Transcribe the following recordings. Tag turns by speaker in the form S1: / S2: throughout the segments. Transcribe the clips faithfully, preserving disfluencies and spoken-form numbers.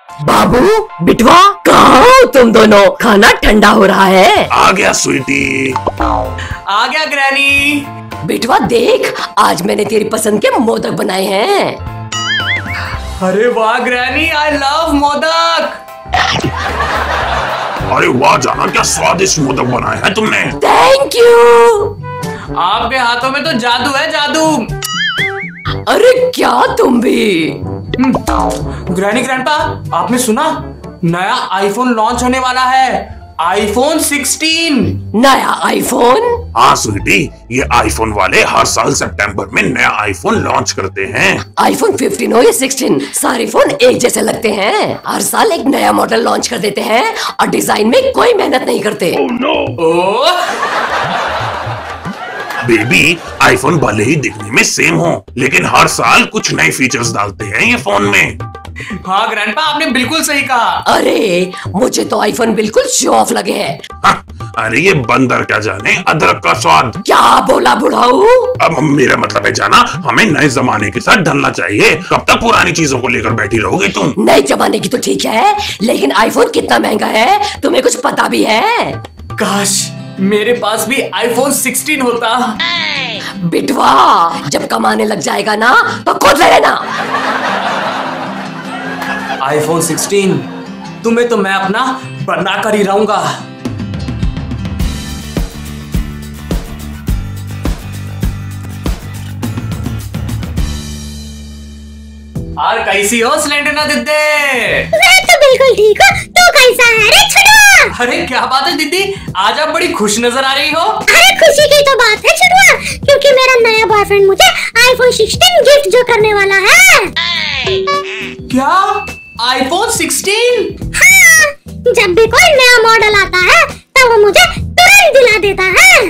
S1: बाबू बिटवा कहाँ हो तुम दोनों? खाना ठंडा हो रहा है।
S2: आ गया स्वीटी।
S3: आ गया ग्रैनी।
S1: बिटवा देख, आज मैंने तेरी पसंद के मोदक बनाए हैं।
S3: अरे वाह ग्रैनी, आई लव मोदक।
S2: अरे वाह जाना, क्या स्वादिष्ट मोदक बनाए हैं तुमने।
S1: Thank you.
S3: आपके हाथों में तो जादू है, जादू।
S1: अरे क्या तुम भी।
S3: ग्रैनी ग्रैंडपा, आपने सुना? नया आईफोन लॉन्च होने वाला है, आईफोन सिक्सटीन।
S1: नया आईफोन?
S2: हाँ स्वीटी, ये आईफोन वाले हर साल सितंबर में नया आईफोन लॉन्च करते हैं।
S1: आईफोन फिफ्टीन हो या सिक्सटीन, सारे फोन एक जैसे लगते हैं। हर साल एक नया मॉडल लॉन्च कर देते हैं और डिजाइन में कोई मेहनत नहीं करते।
S2: oh, no.
S3: Oh
S2: baby, iPhone भले ही दिखने में सेम हो, लेकिन हर साल कुछ नए फीचर्स डालते हैं ये फोन में।
S3: हाँ ग्रैंडपा, आपने बिल्कुल सही कहा।
S1: अरे मुझे तो आईफोन बिल्कुल शो ऑफ लगे हैं।
S2: हाँ, अरे ये बंदर क्या जाने अदरक का स्वाद।
S1: क्या बोला बुढ़ाऊ?
S2: अब मेरा मतलब है जाना, हमें नए जमाने के साथ ढलना चाहिए। कब तक पुरानी चीजों को लेकर बैठी रहोगी तुम?
S1: नए जमाने की तो ठीक है, लेकिन आईफोन कितना महंगा है तुम्हें कुछ पता भी है?
S3: काश मेरे पास भी आईफोन सिक्सटीन होता।
S1: बिटवा जब कमाने लग जाएगा ना तो खुद ले लेना।
S3: आईफोन सिक्सटीन तुम्हें तो मैं अपना बना कर ही रहूंगा। और कैसी हो सिलेंडर दिद्दे?
S4: मैं तो बिल्कुल ठीक हूँ, तू कैसा है रे छुटवा?
S3: अरे क्या बात है दीदी, आज आप बड़ी खुश नजर आ रही हो।
S4: अरे खुशी की तो बात है छुटवा, क्योंकि मेरा नया बॉयफ्रेंड मुझे आईफोन सिक्सटीन गिफ्ट जो करने वाला है।
S3: क्या आईफोन सिक्सटीन?
S4: हाँ, जब भी कोई नया मॉडल आता है तो वो मुझे तुरंत दिला देता है।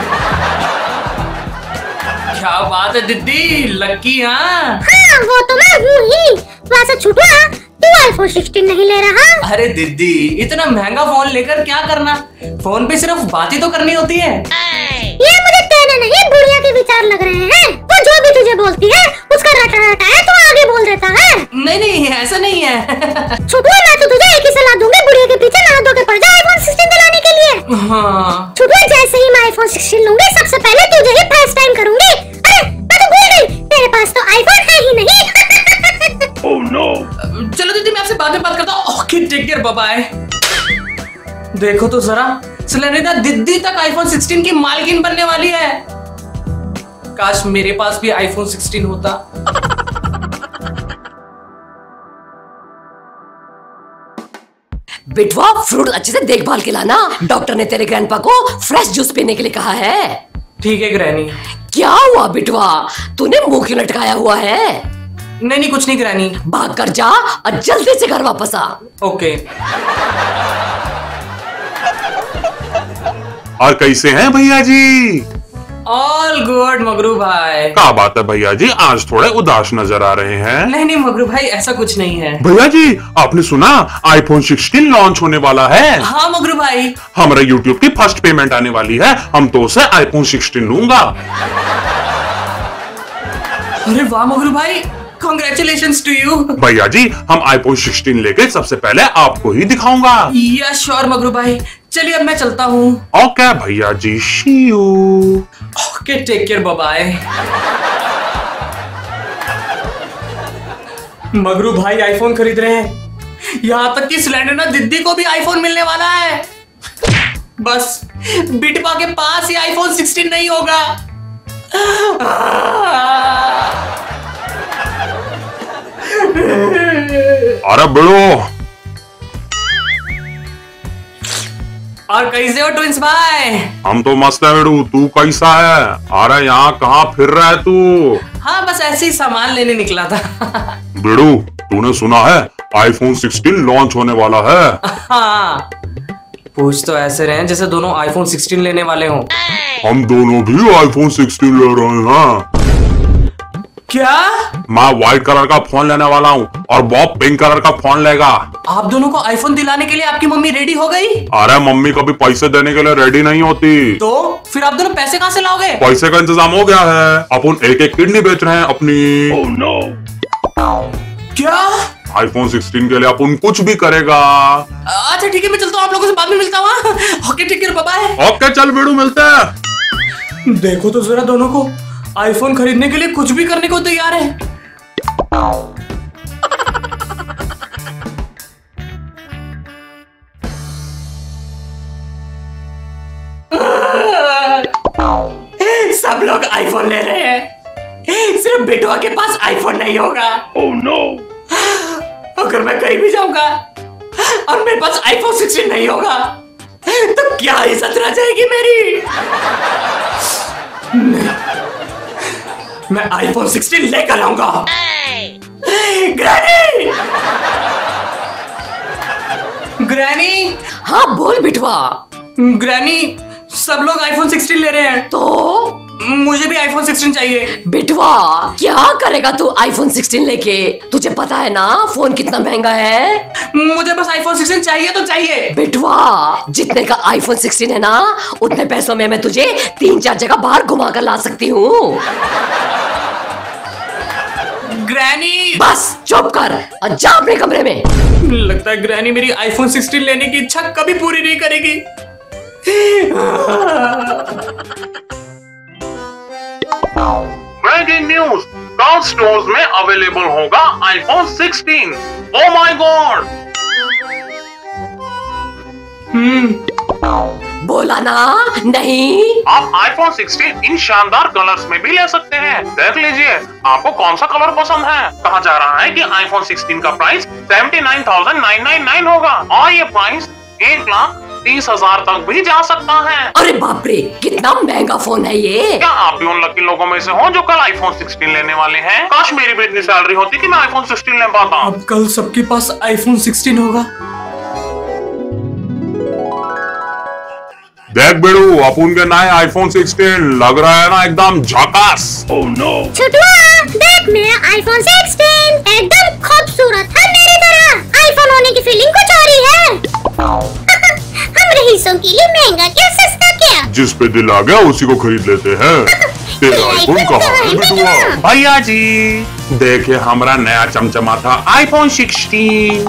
S3: क्या बात है दीदी, लकी। हाँ
S4: हाँ वो तो मैं हूँ ही। वैसे छुटवा, तू आईफोन सिक्सटीन नहीं ले रहा?
S3: अरे दीदी, इतना महंगा फोन लेकर क्या करना? फोन पे सिर्फ बात ही तो करनी होती है।
S4: ये मुझे तेरे नहीं बुढ़िया के विचार लग रहे हैं। वो जो भी तुझे बोलती है उसका रटा रटा है तो आगे बोल देता है।
S3: नहीं नहीं ऐसा नहीं है।
S4: छुटवा, मैं तो तुझे एक ही सलाह दूंगी, बुढ़िया के पीछे ना धो के पड़ जा आईफोन सिक्सटीन दिलाने के लिए।
S3: हाँ
S4: छुटवा, जैसे ही मैं आईफोन सिक्सटीन लूंगी सबसे पहले तुझे ही फर्स्ट टाइम करूंगी। अरे मैं तो भूल गई, तेरे पास तो आईफोन है ही नहीं।
S2: oh, no.
S3: चलो दीदी, मैं आपसे बाद में बात करता हूँ। Okay take care, bye bye. देखो तो जरा, सिलेंडर दीदी तक आईफोन सिक्सटीन की मालकिन बनने वाली है। काश मेरे पास भी आईफोन सिक्सटीन होता।
S1: बिटवा फ्रूट अच्छे से देखभाल के लाना, डॉक्टर ने तेरे ग्रैंडपा को फ्रेश जूस पीने के लिए कहा है।
S3: ठीक है ग्रैनी।
S1: क्या हुआ बिटवा, तूने मुंह क्यों लटकाया हुआ है?
S3: नहीं नहीं कुछ नहीं ग्रैनी।
S1: भाग कर जा और जल्दी से घर वापस आ।
S3: ओके।
S2: और कैसे हैं भैया जी?
S3: ऑल गुड मगरू भाई।
S2: क्या बात है भैया जी, आज थोड़े उदास नजर आ रहे हैं।
S3: नहीं नहीं मगरू भाई, ऐसा कुछ नहीं है।
S2: भैया जी, आपने सुना आईफोन सिक्सटीन लॉन्च होने वाला है?
S3: हाँ मगरू भाई।
S2: हमारे यूट्यूब की फर्स्ट पेमेंट आने वाली है, हम तो उसे आईफोन सिक्सटीन लूंगा।
S3: अरे वाह मगरू भाई, कांग्रेचुलेशंस टू यू।
S2: भैया जी, हम आईफोन सिक्सटीन लेके सबसे पहले आपको ही दिखाऊंगा।
S3: यस श्योर मगरू भाई, चलिए अब मैं चलता हूँ।
S2: ओके भैया जी, see you.
S3: Okay take care, bye bye. Magru भाई आईफोन खरीद रहे हैं, यहाँ तक कि सिलेंडर ना दीदी को भी आईफोन मिलने वाला है। बस बिटपा के पास ही आईफोन सिक्सटीन नहीं होगा।
S2: अरे बड़ो,
S3: और कैसे हो ट्विंस भाई?
S2: हम तो मस्त है बेड़ू, तू कैसा है? अरे यहाँ कहाँ फिर रहा है तू?
S3: हाँ बस ऐसे ही सामान लेने निकला था।
S2: बेड़ू, तूने सुना है आईफोन सिक्सटीन लॉन्च होने वाला है?
S3: हाँ, पूछ तो ऐसे रहे हैं जैसे दोनों आईफोन सिक्सटीन लेने वाले हों।
S2: हम दोनों भी आईफोन सिक्सटीन ले रहे हैं।
S3: क्या?
S2: मैं व्हाइट कलर का फोन लेने वाला हूँ और बॉब पिंक कलर का फोन लेगा।
S3: आप दोनों को आईफोन दिलाने के लिए आपकी मम्मी रेडी हो गई?
S2: अरे मम्मी कभी पैसे देने के लिए रेडी नहीं होती।
S3: तो फिर आप दोनों पैसे कहाँ से लाओगे?
S2: पैसे का इंतजाम हो गया है, अपन एक एक किडनी बेच रहे हैं अपनी। oh, no.
S3: क्या?
S2: आईफोन सिक्सटीन के लिए अपन कुछ भी करेगा।
S3: अच्छा ठीक है, मैं चलता हूँ, आप लोगों से बाद में मिलता हूँ। ओके ठीक है, बाय बाय।
S2: ओके चल बेड़ू, मिलते हैं।
S3: देखो तो जरा, दोनों को आईफोन खरीदने के लिए कुछ भी करने को तैयार है। सब लोग आईफोन ले रहे हैं, सिर्फ बिटुआ के पास आईफोन नहीं होगा।
S2: Oh no.
S3: अगर मैं कहीं भी जाऊंगा और मेरे पास आईफोन सिक्सटीन नहीं होगा तो क्या इज्जत रह जाएगी मेरी। नहीं, मैं आईफोन सिक्सटीन लेकर आऊंगा। Granny, granny.
S1: हाँ बोल बिटवा।
S3: ग्रैनी, सब लोग आईफोन सिक्सटीन ले रहे हैं,
S1: तो
S3: मुझे भी आईफोन सिक्सटीन चाहिए।
S1: बिटवा क्या करेगा तू आईफोन सिक्सटीन लेके? तुझे पता है ना फोन कितना महंगा है।
S3: मुझे बस आईफोन सिक्सटीन चाहिए तो चाहिए।
S1: बिटवा जितने का आईफोन सिक्सटीन है ना, उतने पैसों में मैं तुझे तीन चार जगह बाहर घुमा कर ला सकती हूँ।
S3: ग्रैनी
S1: बस चुप कर और जा अपने कमरे में।
S3: लगता है ग्रैनी मेरी आईफोन सिक्सटीन लेने की इच्छा कभी पूरी नहीं करेगी।
S2: ब्रेकिंग न्यूज, टॉप स्टोर्स में अवेलेबल होगा iPhone sixteen. Oh my god.
S3: Hmm
S1: बोला ना नहीं।
S2: आप आईफोन सिक्सटीन इन शानदार कलर्स में भी ले सकते हैं। देख लीजिए आपको कौन सा कलर पसंद है। कहा जा रहा है कि आईफोन सिक्सटीन का price seventy nine thousand nine nine nine होगा और ये प्राइस एक लाख तीस हजार तक भी जा सकता है।
S1: अरे बाप रे, कितना महंगा फोन है ये।
S2: क्या आप भी उन लकी लोगों में से हो जो कल आईफोन सिक्सटीन लेने वाले हैं? काश मेरी भी इतनी सैलरी होती कि मैं आईफोन सिक्सटीन ले पाता।
S3: अब कल सबके पास आईफोन सिक्सटीन होगा।
S2: देख बेड़ू, अपन के नए आईफोन सिक्सटीन लग रहा है ना एकदम झकास। Oh no.
S4: छोटुआ देख, मेरा आईफोन सिक्सटीन एकदम खूबसूरत है मेरी तरह। आईफोन होने की फीलिंग कुछ और ही है। हम रईसों के लिए महंगा क्या सस्ता क्या।
S2: जिस पे दिल आ गया उसी को खरीद लेते हैं। तेरा आईफोन कहाँ है बिटुआ? भैया जी देखिए हमारा नया चमचमाता आईफोन सिक्सटीन।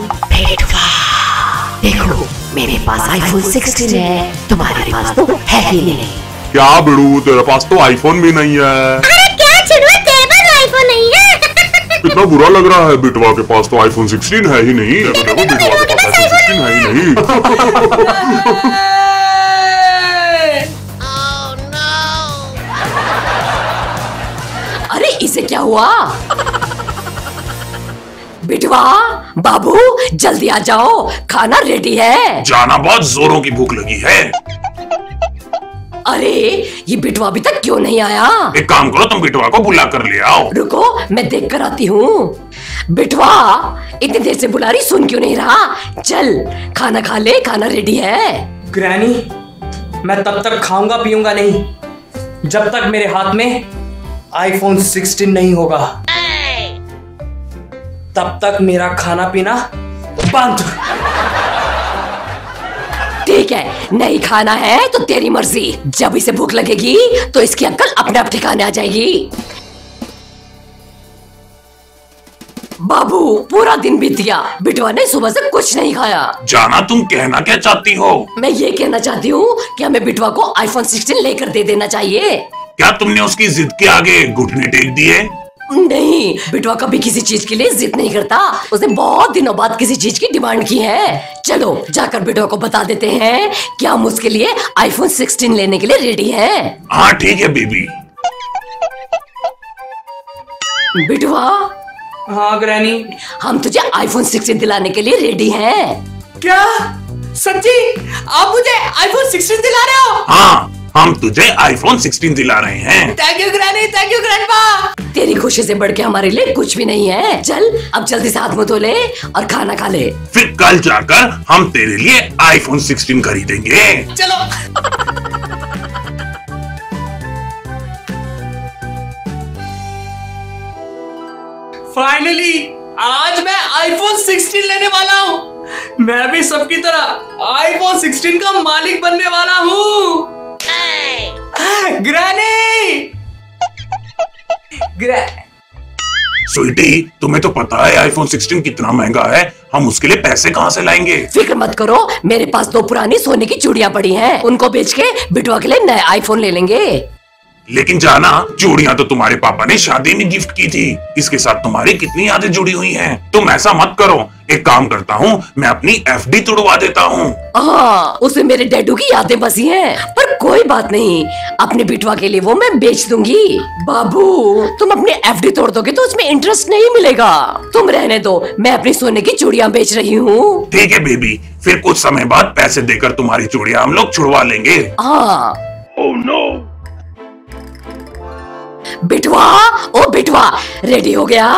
S1: देखो मेरे पास आईफोन सिक्सटीन है, तुम्हारे पास तो है ही नहीं।
S2: क्या बिड़ू, तेरे पास तो आईफोन भी नहीं है।
S4: अरे क्या छोटुआ, तेरे पास आईफोन नहीं है?
S2: कितना बुरा लग रहा है, बिटवा के पास तो आईफोन सिक्सटीन है ही नहीं। देखो देखो बिटवा के पास आईफोन सिक्सटीन है ही नहीं।
S1: अरे इसे क्या हुआ? बिटवा बाबू जल्दी आ जाओ, खाना रेडी है।
S2: जाना, बहुत जोरों की भूख लगी है।
S1: अरे ये बिटवा अभी तक क्यों नहीं आया?
S2: एक काम करो, तुम बिटवा को बुला कर ले आओ।
S1: रुको मैं देख कर आती हूँ। बिटवा इतनी देर से बुला रही, सुन क्यों नहीं रहा? चल खाना खा ले, खाना रेडी है।
S3: ग्रैनी, मैं तब तक खाऊंगा पीऊंगा नहीं जब तक मेरे हाथ में आईफोन सिक्सटीन नहीं होगा। तब तक मेरा खाना पीना बंद।
S1: ठीक है, नहीं खाना है तो तेरी मर्जी। जब इसे भूख लगेगी तो इसकी अक्ल अपने आप ठिकाने आ जाएगी। बाबू पूरा दिन बीत गया, बिटवा ने सुबह से कुछ नहीं खाया।
S2: जाना, तुम कहना क्या चाहती हो?
S1: मैं ये कहना चाहती हूँ कि हमें बिटवा को आईफोन सिक्सटीन लेकर दे देना चाहिए।
S2: क्या तुमने उसकी जिद के आगे घुटने टेक दिए?
S1: नहीं, बिटवा कभी किसी चीज के लिए जिद नहीं करता। उसने बहुत दिनों बाद किसी चीज की डिमांड की है। चलो जाकर बिटवा को बता देते हैं कि हम उसके लिए आईफोन सिक्सटीन लेने के लिए रेडी हैं।
S2: हाँ ठीक है बेबी।
S1: बिटवा
S3: हाँ ग्रैनी,
S1: हम तुझे आईफोन सिक्सटीन दिलाने के लिए रेडी हैं।
S3: क्या सच्ची आप मुझे आईफोन सिक्सटीन दिला रहे हो?
S2: हाँ, हम तुझे आईफोन सिक्सटीन दिला रहे हैं।
S3: Thank you granny, thank you grandpa.
S1: तेरी खुशी से बढ़ के हमारे लिए कुछ भी नहीं है। चल अब जल्दी से हाथ मुंह धो ले और खाना खा ले।
S2: फिर कल जाकर हम तेरे लिए आईफोन सिक्सटीन खरीदेंगे।
S3: चलो। फाइनली आज मैं आईफोन सिक्सटीन लेने वाला हूँ। मैं भी सबकी तरह आईफोन सिक्सटीन का मालिक बनने वाला हूँ। ग्रैनी, ग्रै
S2: स्वीटी, तुम्हें तो पता है आईफोन सिक्सटीन कितना महंगा है, हम उसके लिए पैसे कहाँ से लाएंगे?
S1: फिक्र मत करो, मेरे पास दो पुरानी सोने की चूड़ियां पड़ी हैं, उनको बेच के बिटवा के लिए नया आईफोन ले लेंगे।
S2: लेकिन जाना, चूड़ियां तो तुम्हारे पापा ने शादी में गिफ्ट की थी, इसके साथ तुम्हारी कितनी यादें जुड़ी हुई हैं। तुम ऐसा मत करो, एक काम करता हूँ, मैं अपनी एफडी तोड़वा देता हूँ।
S1: हाँ, उसमें मेरे डैडू की यादें बसी हैं, पर कोई बात नहीं, अपने बिटवा के लिए वो मैं बेच दूंगी। बाबू, तुम अपनी एफडी तोड़ दोगे तो उसमें इंटरेस्ट नहीं मिलेगा। तुम रहने दो, मैं अपनी सोने की चूड़ियां बेच रही हूँ।
S2: ठीक है बेबी, फिर कुछ समय बाद पैसे देकर तुम्हारी चूड़ियां हम लोग छुड़वा लेंगे।
S1: हाँ।
S2: Oh no.
S1: बिटवा, ओ बिटवा, रेडी हो गया?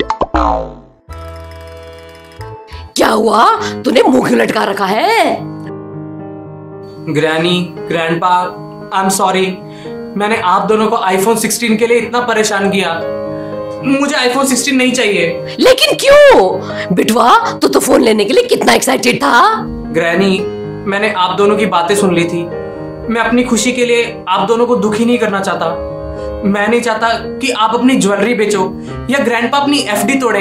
S1: क्या हुआ, तूने मुंह क्यों लटका रखा है?
S3: Granny, grandpa, I am sorry, मैंने आप दोनों को आईफोन सिक्सटीन के लिए इतना परेशान किया। मुझे आईफोन सिक्सटीन नहीं चाहिए।
S1: लेकिन क्यों? बिटवा, तू तो फोन लेने के लिए कितना एक्साइटेड था।
S3: ग्रैनी, मैंने आप दोनों की बातें सुन ली थी। मैं अपनी खुशी के लिए आप दोनों को दुखी नहीं करना चाहता। मैं नहीं चाहता कि आप अपनी ज्वेलरी बेचो या ग्रैंडपा अपनी एफडी तोड़ें।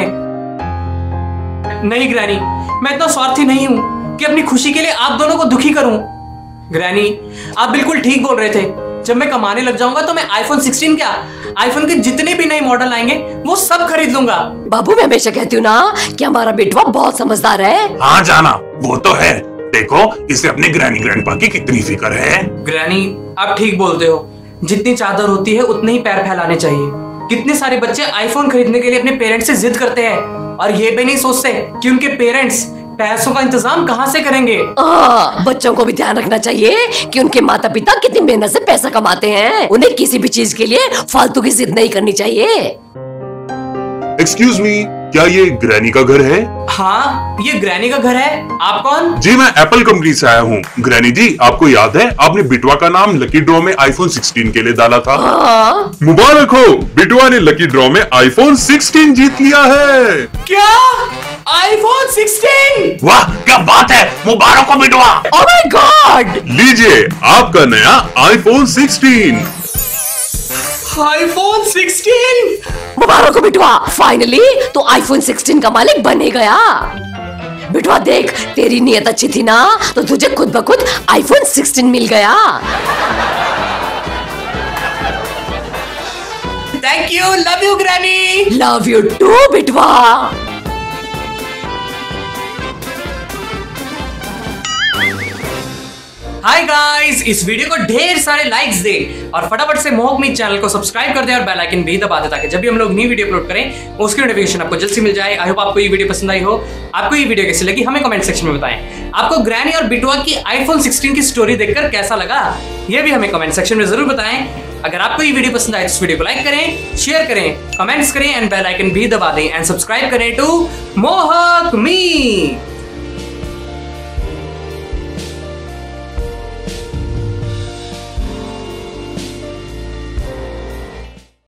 S3: नहीं ग्रैनी, मैं इतना स्वार्थी नहीं हूं कि अपनी खुशी के लिए आप दोनों को दुखी करूं। ग्रैनी, आप बिल्कुल ठीक बोल रहे थे। जब मैं कमाने लग जाऊंगा तो मैं आईफोन सिक्सटीन क्या, आईफोन के जितने भी नए मॉडल आएंगे वो सब खरीद लूंगा।
S1: बाबू, मैं हमेशा कहती हूँ ना कि हमारा बेटवा बहुत समझदार है।
S2: हाँ जाना, वो तो है। देखो, इसे अपने ग्रैनी ग्रैंडपा की कितनी फिक्र है।
S3: ग्रैनी, आप ठीक बोलते हो। जितनी चादर होती है उतने ही पैर फैलाने चाहिए। कितने सारे बच्चे आईफोन खरीदने के लिए अपने पेरेंट्स से जिद करते हैं और ये भी नहीं सोचते कि उनके पेरेंट्स पैसों का इंतजाम कहाँ से करेंगे।
S1: आ, बच्चों को भी ध्यान रखना चाहिए कि उनके माता पिता कितनी मेहनत से पैसा कमाते हैं। उन्हें किसी भी चीज के लिए फालतू की जिद नहीं करनी चाहिए।
S2: एक्सक्यूज मी, क्या ये ग्रैनी का घर है?
S3: हाँ, ये ग्रैनी का घर है। आप कौन?
S2: जी, मैं एप्पल कंपनी से आया हूँ। ग्रैनी जी, आपको याद है आपने बिटवा का नाम लकी ड्रॉ में आईफोन सिक्सटीन के लिए डाला था?
S1: हाँ।
S2: मुबारक हो, बिटवा ने लकी ड्रॉ में आईफोन सिक्सटीन जीत लिया है।
S3: क्या? IPhone sixteen?
S2: वाह, क्या बात है, मुबारक हो बिटवा।
S1: ओह माय गॉड।
S2: लीजिए आपका नया आईफोन सिक्सटीन।
S3: IPhone sixteen?
S1: मुबारक हो बिटवा, फाइनली तो आईफोन सिक्सटीन का मालिक बन ही गया। बिटवा देख, तेरी नीयत अच्छी थी ना, तो तुझे खुद ब खुद आईफोन सिक्सटीन मिल गया।
S3: Thank you, love you granny.
S1: Love you too बिटवा।
S3: हाय गाइस, इस वीडियो को ढेर सारे लाइक्स दे और फटाफट से मोहक मीत चैनल को सब्सक्राइब कर दे और बेल आइकन भी दबा दे ताकि जब भी हम लोग नई वीडियो अपलोड करें उसकी नोटिफिकेशन आपको जल्द से मिल जाए। आई होप आपको ये वीडियो पसंद आई हो। आपको ये वीडियो कैसी लगी हमें कमेंट सेक्शन में बताएं। आपको ग्रैनी और बिटवा की आईफोन सिक्सटीन की स्टोरी देखकर कैसा लगा ये भी हमें कमेंट सेक्शन में जरूर बताएं। अगर आपको ये वीडियो पसंद आए तो इस वीडियो को लाइक करें, शेयर करें, कमेंट्स करें एंड बेल आइकन भी दबा दें एंड सब्सक्राइब करें टू मोहक मी।